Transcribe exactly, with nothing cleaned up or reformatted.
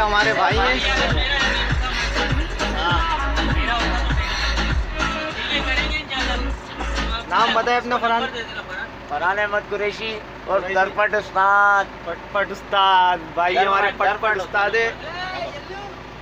हमारे भाई हैं। नाम बताए अपना। फरहान फरहान अहमद कुरैशी और सरफद उस्ताद। पटपट उस्ताद भाई हमारे पटपट उस्ताद है।